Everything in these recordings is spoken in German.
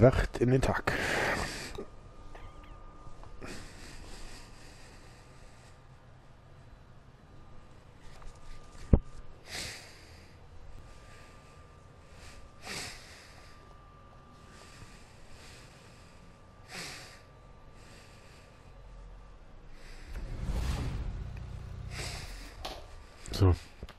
Nacht in den Tag. So.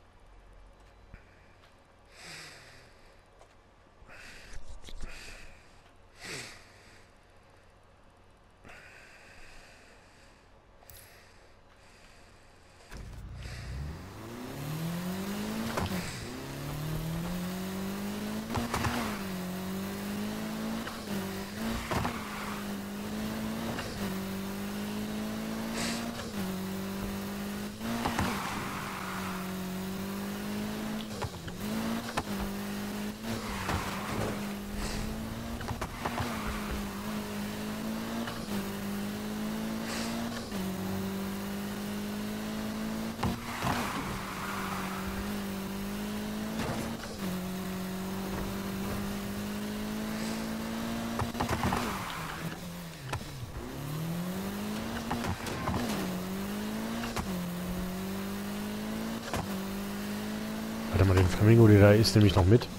Warte mal, den Flamingo, der da ist, nehme ich noch mit.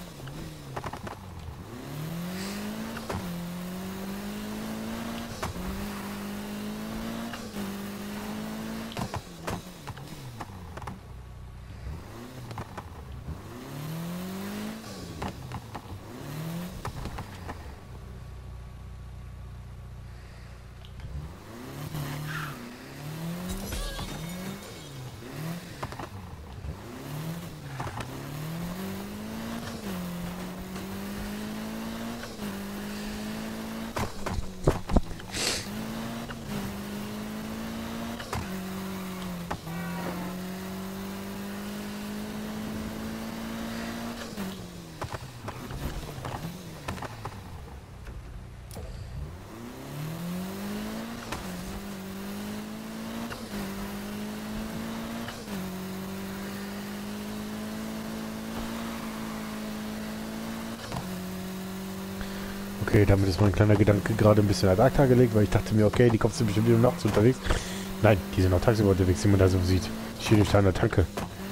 Okay, damit ist mein kleiner Gedanke gerade ein bisschen ad acta gelegt, weil ich dachte mir, okay, die kommst du bestimmt wieder nachts unterwegs. Nein, die sind auch tagsüber unterwegs, wie man da so sieht. Ich stehe nicht da an der Tanke.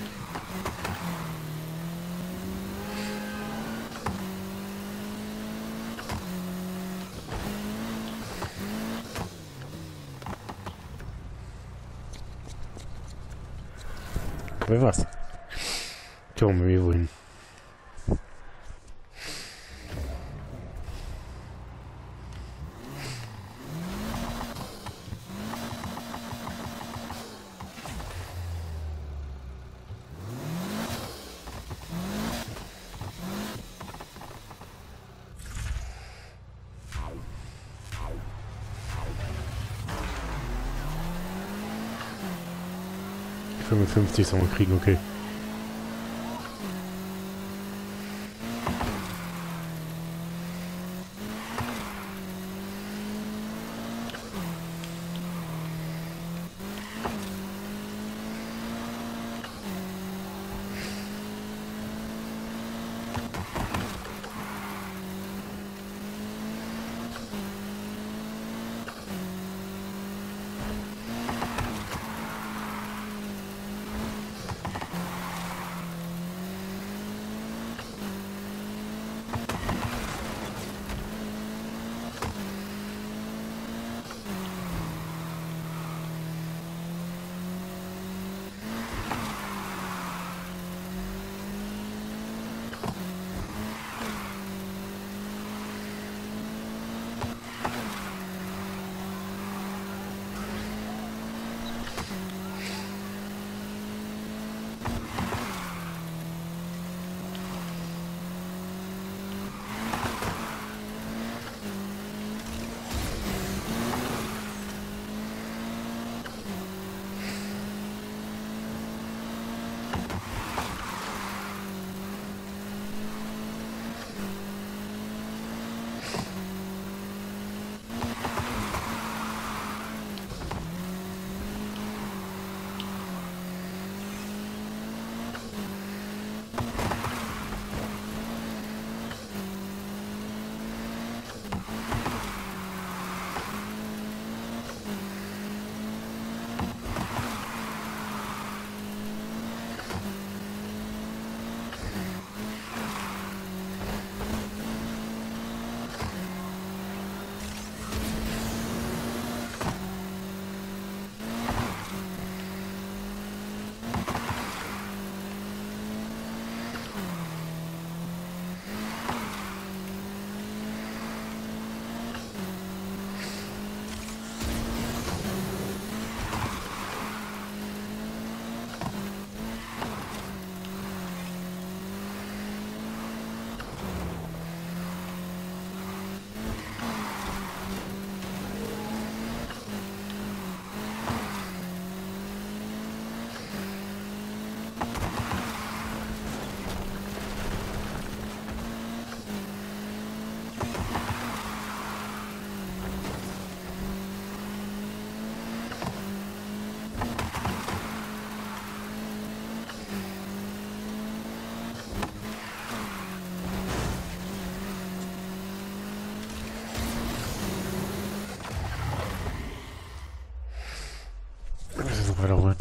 Wer was? Tja, mir wohin. Die 55 sollen wir kriegen, okay. wiederholen.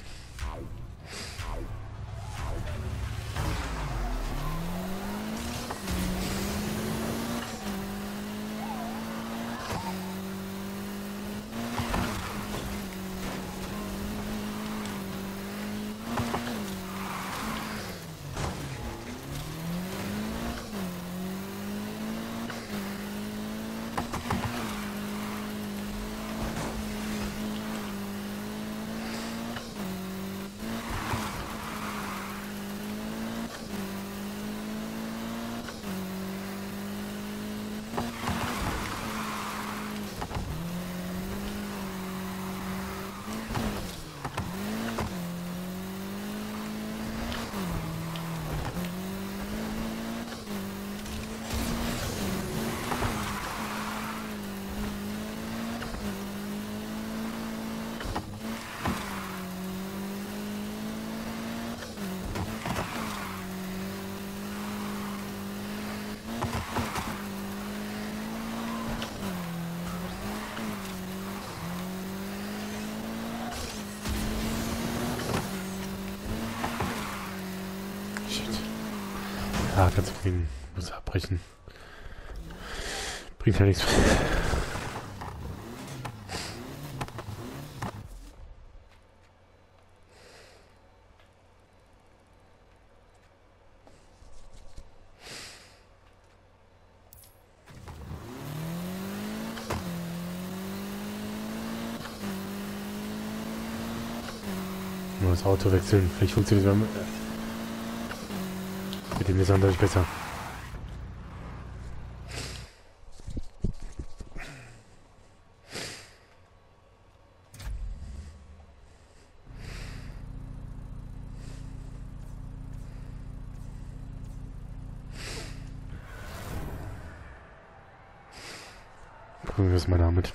Ja, ganz wegen muss abbrechen. Bringt ja nichts. Nur das Auto wechseln. Vielleicht funktioniert es mit dem ist natürlich besser. Probieren wir es mal damit.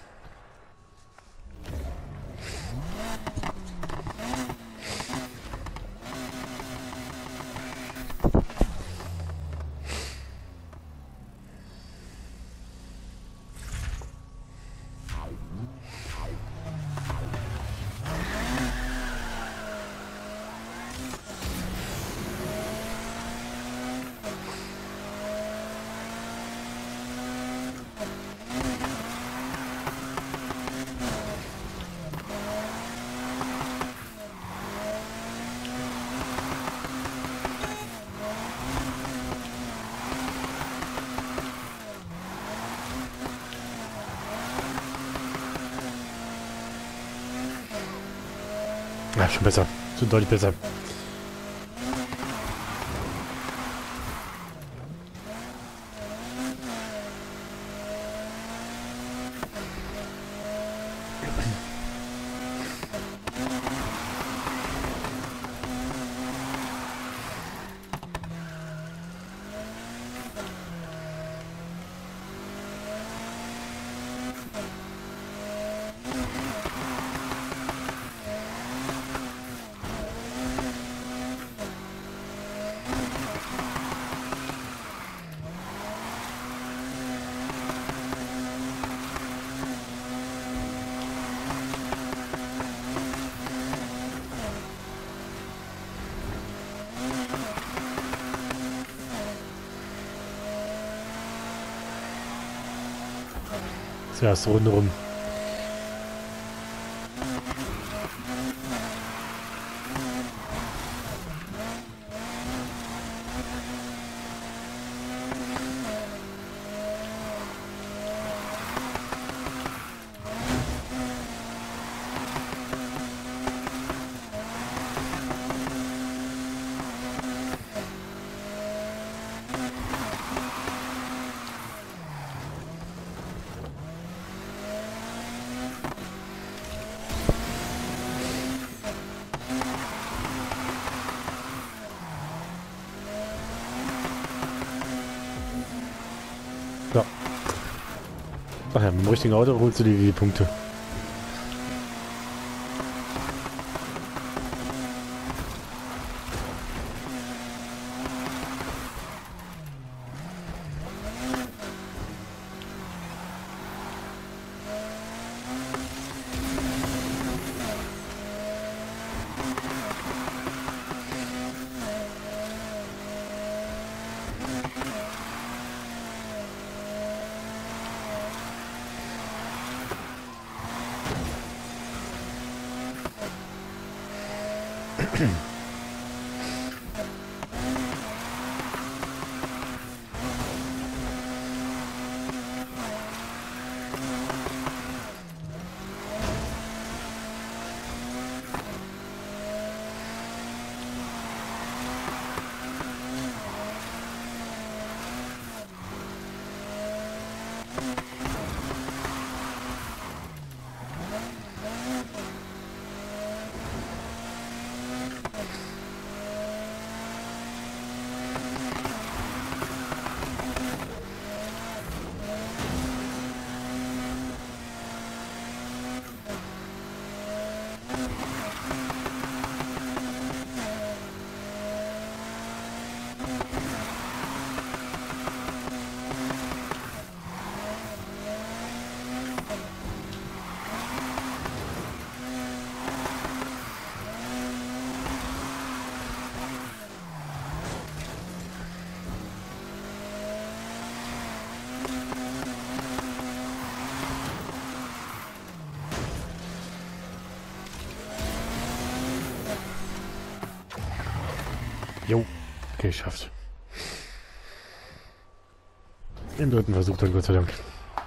Ja, schon besser. Schon deutlich besser. Das ist die erste Runde rum. Ja. Ach ja, mit dem richtigen Auto holst du dir die Punkte. Jo, okay, geschafft. Im dritten Versuch dann, Gott sei Dank.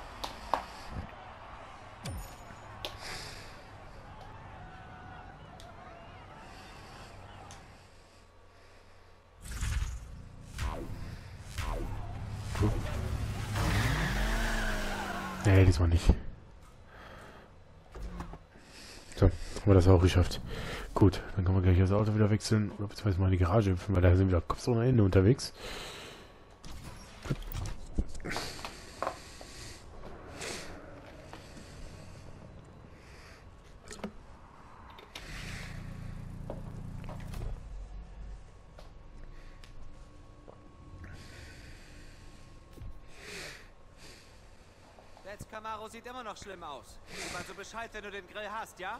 Nee, diesmal nicht. So, haben wir das auch geschafft. Gut, dann können wir gleich das Auto wieder wechseln. Oder beziehungsweise mal in die Garage hüpfen, weil da sind wir kopf ohne Ende unterwegs. Let's Camaro sieht immer noch schlimm aus. Gib also Bescheid, wenn du den Grill hast, ja?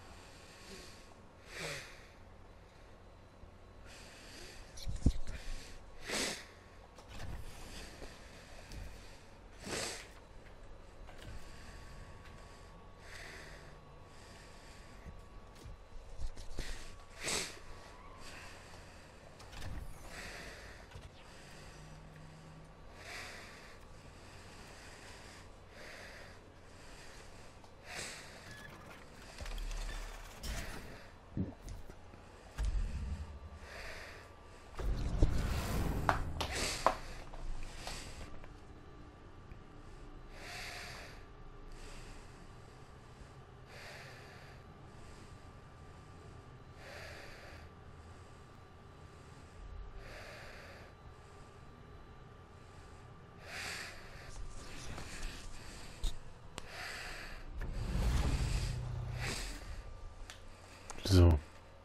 So.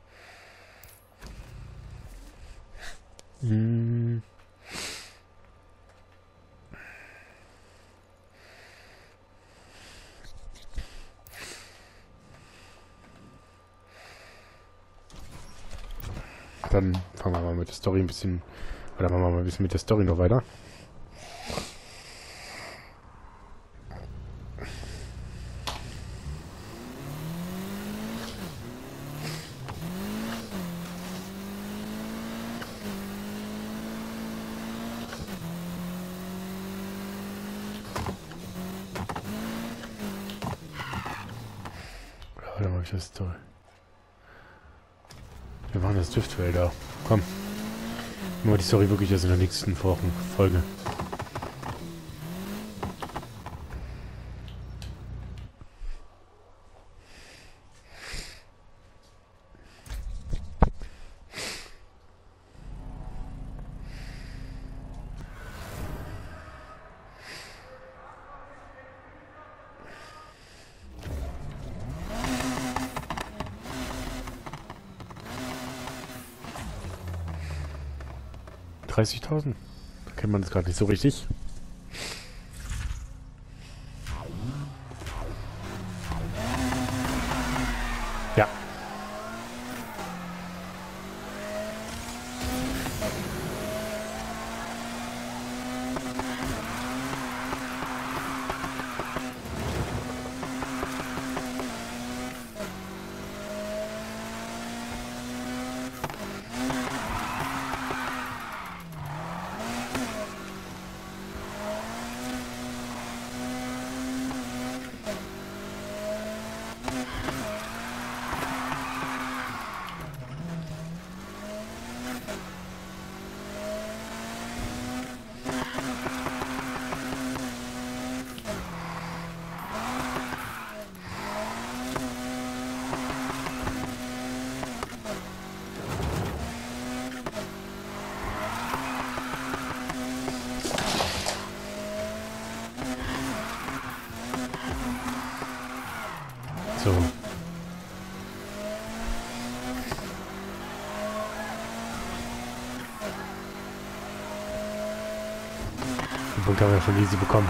Dann fangen wir mal mit der Story ein bisschen, oder machen wir mal ein bisschen mit der Story noch weiter. Oder mache ich das Story? Wir machen das Driftwälder. Komm. Machen wir die Story wirklich erst in der nächsten Folge. $30.000? Da kennt man das gerade nicht so richtig. Ja. So. Den Punkt haben wir schon easy bekommen.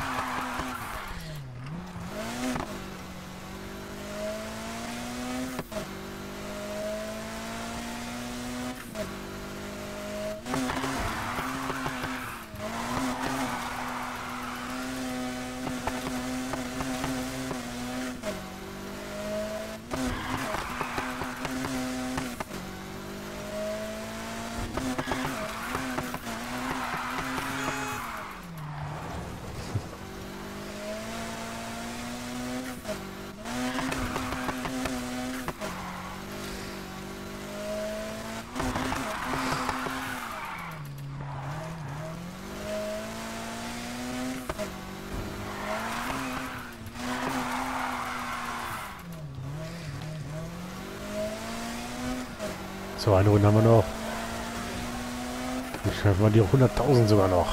So, eine Runde haben wir noch. Dann schaffen wir die 100.000 sogar noch.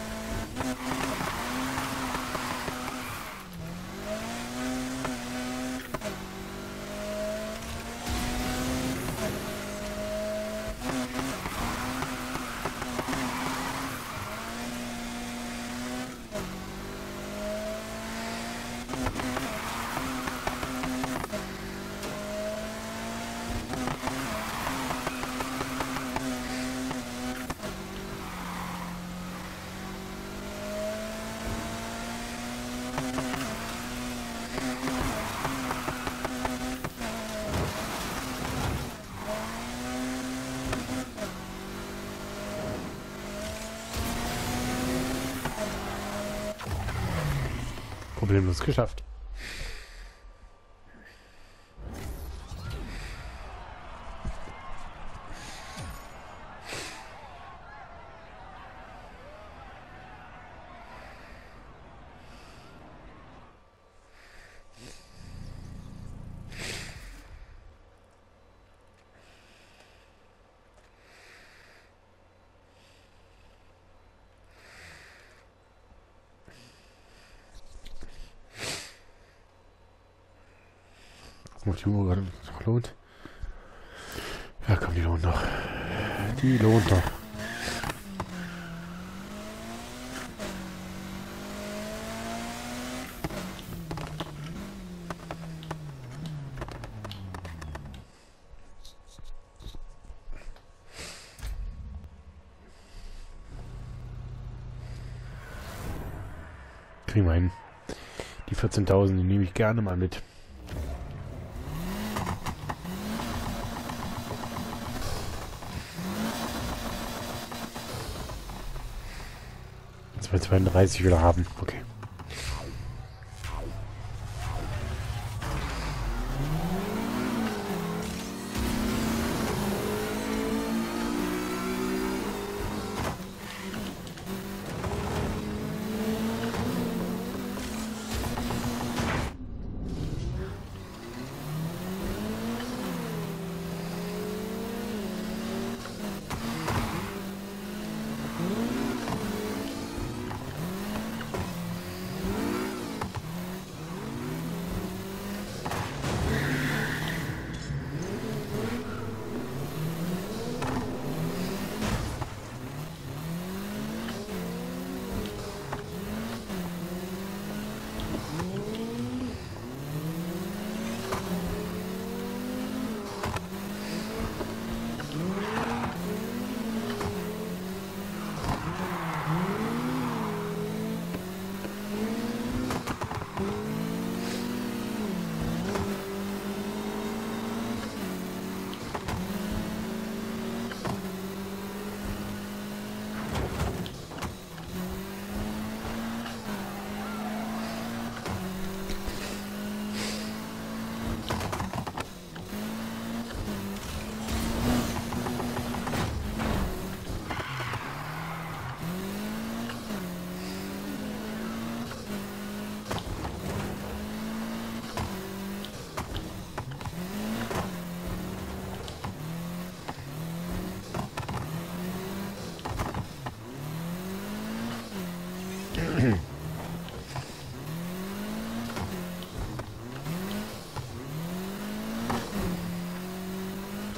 Problemlos geschafft. Ob die Uhr gerade noch lohnt? Ja, komm, die lohnt noch. Die lohnt noch. Kriegen wir hin. Die 14.000, die nehme ich gerne mal mit. 32 wieder haben. Okay.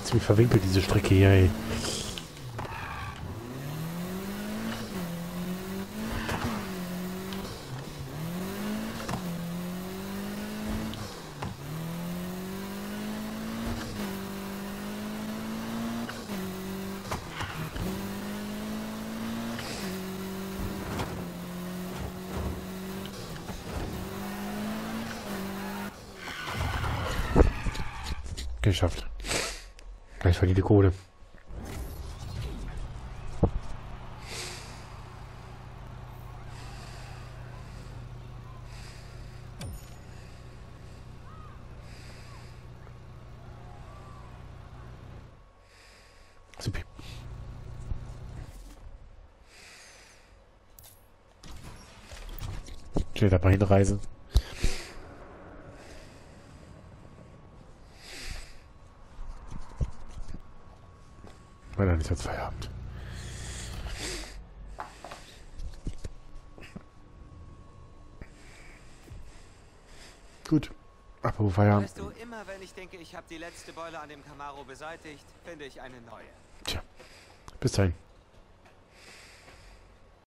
ziemlich verwinkelt, diese Strecke hier, ey. Geschafft. Gleich verliert die Kohle. Super. Steht da mal hinreisen. Weil dann ist jetzt Feierabend. Gut. Apropos Feierabend. Weißt du, immer wenn ich denke, ich habe die letzte Beule an dem Camaro beseitigt, finde ich eine neue. Tja. Bis dahin.